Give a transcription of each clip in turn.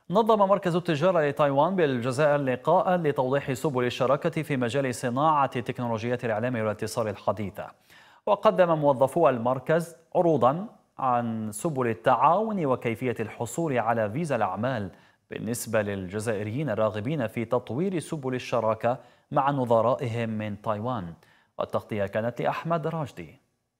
نظم مركز التجارة لتايوان بالجزائر لقاء لتوضيح سبل الشراكة في مجال صناعة تكنولوجيات الإعلام والاتصال الحديثة. وقدم موظفو المركز عروضا عن سبل التعاون وكيفية الحصول على فيزا الأعمال بالنسبة للجزائريين الراغبين في تطوير سبل الشراكة مع نظرائهم من تايوان. التغطية كانت لأحمد راشدي.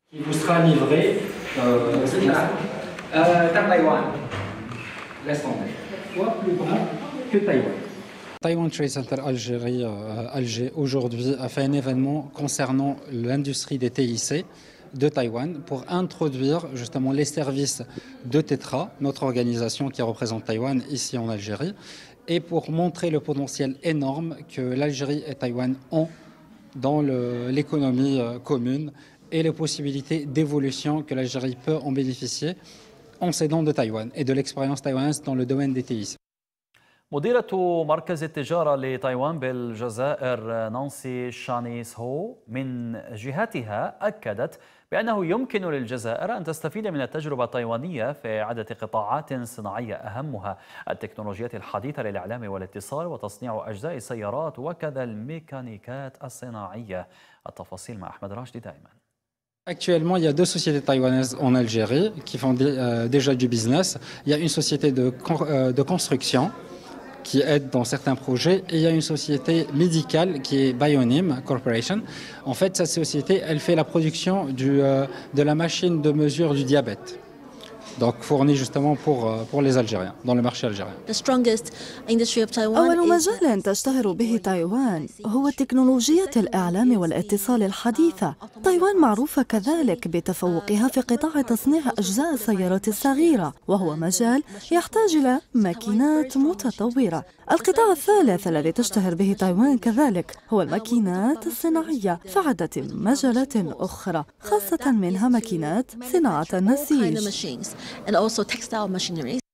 Taiwan Trade Center Alger aujourd'hui a fait un événement concernant l'industrie des TIC de Taïwan pour introduire justement les services de Tetra, notre organisation qui représente Taïwan ici en Algérie, et pour montrer le potentiel énorme que l'Algérie et Taïwan ont dans l'économie commune et les possibilités d'évolution que l'Algérie peut en bénéficier en s'aidant de Taïwan et de l'expérience taïwanaise dans le domaine des TIC. مديرة مركز التجارة لتايوان بالجزائر نانسي شانيس هو من جهتها أكدت بأنه يمكن للجزائر أن تستفيد من التجربة التايوانية في عدة قطاعات صناعية أهمها التكنولوجيات الحديثة للإعلام والاتصال وتصنيع أجزاء السيارات وكذا الميكانيكات الصناعية. التفاصيل مع أحمد راشدي دائما. Actuellement, il y a deux sociétés taïwanaises en Algérie qui font déjà du business. Il y a une société de construction qui aide dans certains projets et il y a une société médicale qui est Bionim Corporation. En fait, cette société, elle fait la production de la machine de mesure du diabète. Donc fournie justement pour les Algériens, dans le marché algérien. أول مجال تشتهر به تايوان هو تكنولوجيا الإعلام والاتصال الحديثة. تايوان معروفة كذلك بتفوقها في قطاع تصنيع أجزاء السيارات الصغيرة، وهو مجال يحتاج إلى ماكينات متطورة. القطاع الثالث الذي تشتهر به تايوان كذلك هو الماكينات الصناعية في عدة مجالات أخرى، خاصة منها ماكينات صناعة النسيج.